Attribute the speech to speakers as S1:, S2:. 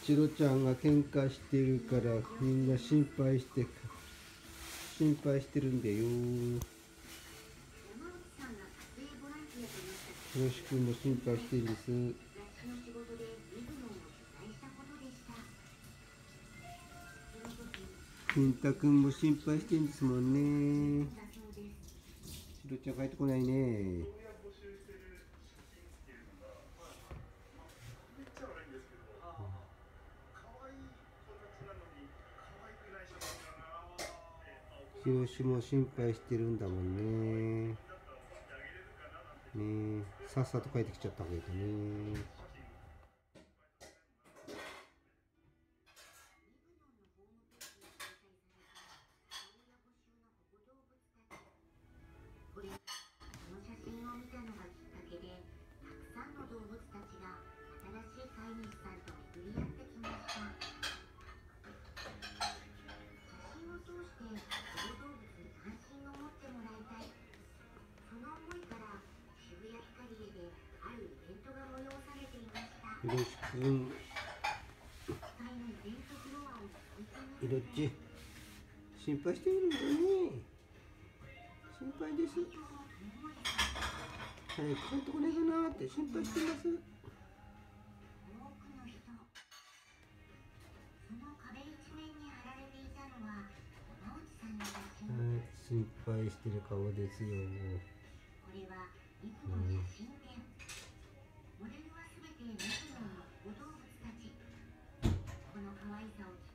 S1: チロちゃんが喧嘩してるからみんな心配してるんだよ。ひろしくんも心配してるんです。健太くんも心配してるんですもんね。チロちゃん帰ってこないね。ひろしも心配してるんだもんね。ねえ、さっさと帰ってきちゃった方がいいかね。
S2: この写真を見たのがきっかけで、たくさんの動物たちが新しい飼い主さんと巡り合ってきました。写真を通して小動物に関心を持ってもらいたい。その思いから渋谷ヒカリエであるイベントが催されていました。
S1: ひろしくん、
S2: 機械のイベントフロアを覗いてみ
S1: ひ
S2: ると、
S1: ろっち、心配してるんだよね。心配です。早く帰ってこないかなって心配してます。
S2: 多くの人、その壁一面に貼られていたのは山内さんの写真。
S1: 心配してる顔ですよ。
S2: これはミクの写真展。モデルはすべてミクの保護動物たち。この可愛さをきっ